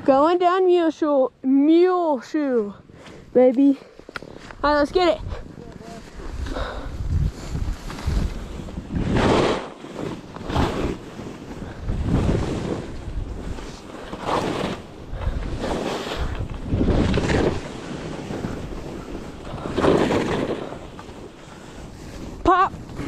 Going down Mule Shoe, baby. All right, let's get it. Pop.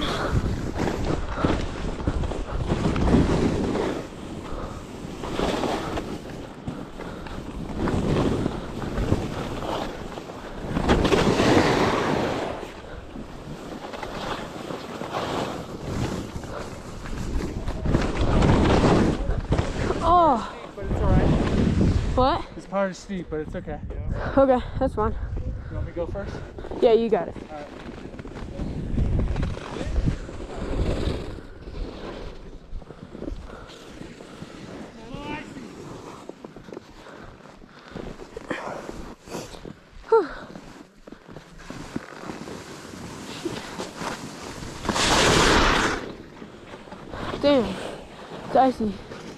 Oh. But it's all right. What? It's part of steep, but it's okay. Okay, that's fine. You want me to go first? Yeah, you got it. All right. Damn, it's icy.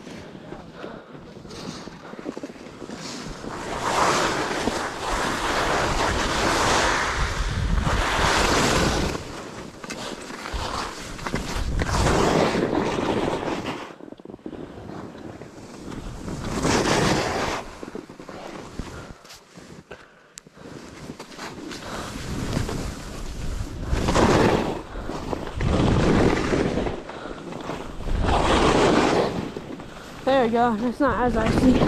There we go, it's not as icy.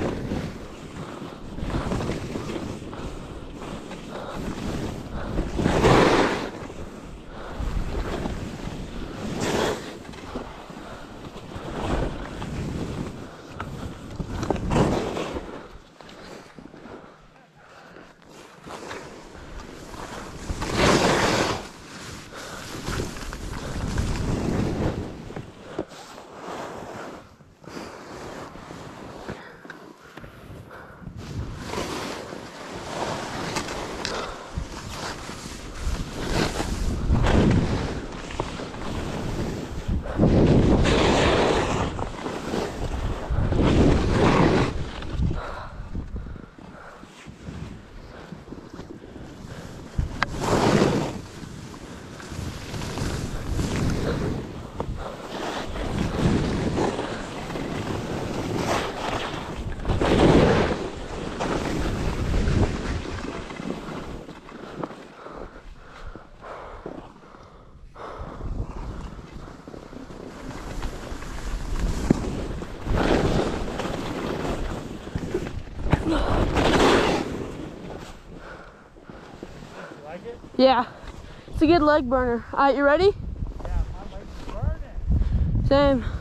Like it? Yeah, it's a good leg burner. All right, you ready? Yeah, my leg's burning. Same.